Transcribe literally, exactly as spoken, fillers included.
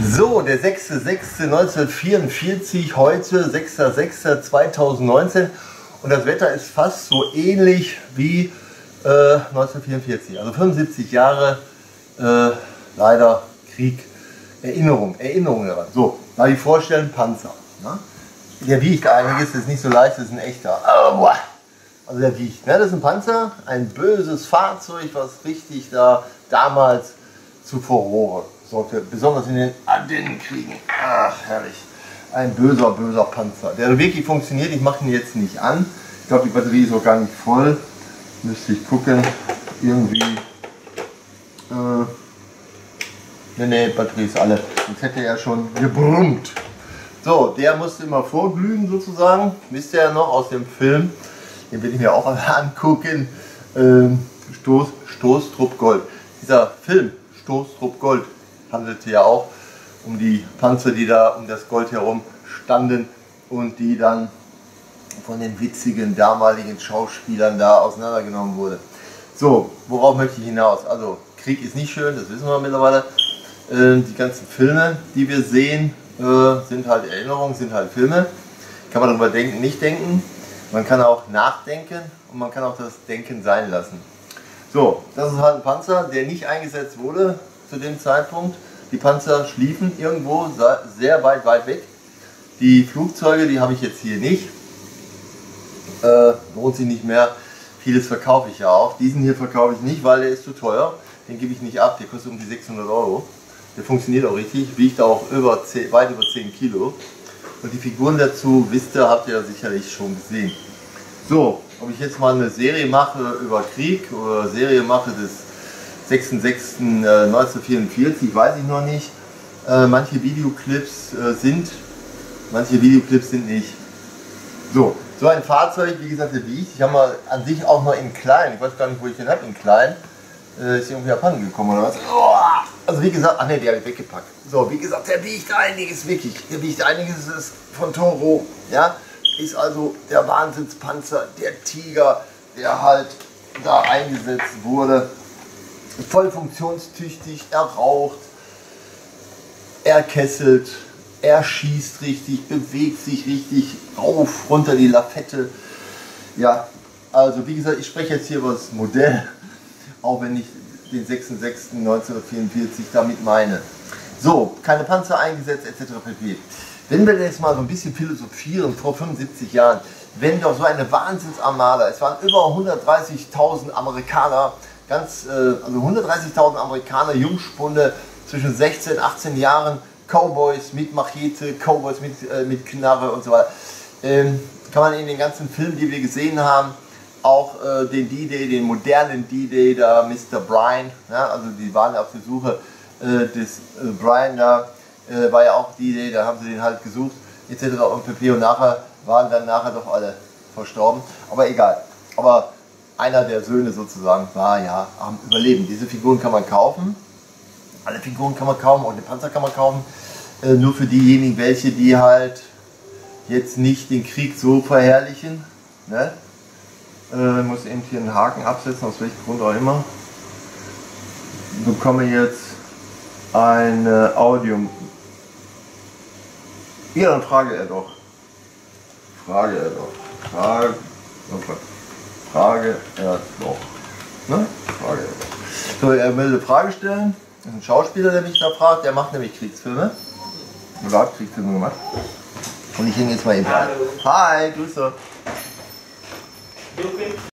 So, der sechste sechste neunzehnhundertvierundvierzig, heute sechster sechster zweitausendneunzehn und das Wetter ist fast so ähnlich wie äh, neunzehnhundertvierundvierzig, also fünfundsiebzig Jahre, äh, leider Krieg, Erinnerung, Erinnerung daran. So, mal die vorstellen, Panzer. Ne? Der wiegt einiges, das ist nicht so leicht, das ist ein echter. Oh, also der wiegt, ne? Das ist ein Panzer, ein böses Fahrzeug, was richtig da damals zu Furore sorgte, besonders in den Ardennenkriegen. Ach, herrlich. Ein böser, böser Panzer, der wirklich funktioniert. Ich mache ihn jetzt nicht an. Ich glaube, die Batterie ist auch gar nicht voll. Müsste ich gucken. Irgendwie. Äh, ne, ne, Batterie ist alle. Jetzt hätte er schon gebrummt. So, der musste immer vorglühen sozusagen. Wisst ihr ja noch aus dem Film. Den will ich mir auch angucken. Ähm, Stoß, Stoßtrupp Gold. Dieser Film, Stoßtrupp Gold, handelte ja auch um die Panzer, die da um das Gold herum standen und die dann von den witzigen damaligen Schauspielern da auseinandergenommen wurde. So, worauf möchte ich hinaus? Also, Krieg ist nicht schön, das wissen wir mittlerweile. Äh, die ganzen Filme, die wir sehen, äh, sind halt Erinnerungen, sind halt Filme. Kann man darüber denken, nicht denken. Man kann auch nachdenken und man kann auch das Denken sein lassen. So, das ist halt ein Panzer, der nicht eingesetzt wurde zu dem Zeitpunkt. Die Panzer schliefen irgendwo sehr weit, weit weg. Die Flugzeuge, die habe ich jetzt hier nicht. Äh, lohnt sich nicht mehr. Vieles verkaufe ich ja auch. Diesen hier verkaufe ich nicht, weil der ist zu teuer. Den gebe ich nicht ab, der kostet um die sechshundert Euro. Der funktioniert auch richtig, wiegt auch über zehn, weit über zehn Kilo. Und die Figuren dazu, wisst ihr, habt ihr ja sicherlich schon gesehen. So, ob ich jetzt mal eine Serie mache über Krieg oder Serie mache des sechster sechster neunzehnhundertvierundvierzig, weiß ich noch nicht. Äh, manche Videoclips äh, sind, manche Videoclips sind nicht. So, so ein Fahrzeug, wie gesagt, der wiegt. Ich habe mal an sich auch noch in klein, ich weiß gar nicht, wo ich den habe, in klein. Äh, ist irgendwie abhanden gekommen oder was? Oh, also wie gesagt, ach ne, der habe ich weggepackt. So, wie gesagt, der wiegt einiges, wirklich. Der wiegt einiges, ist von Toro, ja. Ist also der Wahnsinnspanzer, der Tiger, der halt da eingesetzt wurde. Voll funktionstüchtig, er raucht, er kesselt, er schießt richtig, bewegt sich richtig rauf, runter die Lafette. Ja, also wie gesagt, ich spreche jetzt hier über das Modell, auch wenn ich den sechster sechster neunzehnhundertvierundvierzig damit meine. So, keine Panzer eingesetzt et cetera pp. Wenn wir jetzt mal so ein bisschen philosophieren, vor fünfundsiebzig Jahren, wenn doch so eine Wahnsinnsarmada, es waren über hundertdreißigtausend Amerikaner, ganz, äh, also hundertdreißigtausend Amerikaner, Jungspunde zwischen sechzehn und achtzehn Jahren, Cowboys mit Machete, Cowboys mit, äh, mit Knarre und so weiter. Ähm, kann man in den ganzen Filmen, die wir gesehen haben, auch äh, den D-Day, den modernen D-Day, da Mister Bryan, ja, also die waren auf der Suche äh, des äh, Bryan da, äh, war ja auch D-Day, da haben sie den halt gesucht, et cetera und pp. Und nachher waren dann nachher doch alle verstorben, aber egal. Aber einer der Söhne sozusagen war ja am Überleben. Diese Figuren kann man kaufen, alle Figuren kann man kaufen, auch den Panzer kann man kaufen, äh, nur für diejenigen, welche die halt jetzt nicht den Krieg so verherrlichen, ne? Äh, ich muss eben hier einen Haken absetzen, aus welchem Grund auch immer. Ich bekomme jetzt ein äh, Audio. Ja, dann frage er doch. Frage er doch. Frage, okay. Frage er doch. Ne? Frage er doch. So, er will eine Frage stellen. Das ist ein Schauspieler, der mich da fragt. Der macht nämlich Kriegsfilme. Oder hat Kriegsfilme gemacht. Und ich hänge jetzt mal eben an. Hi, Grüße.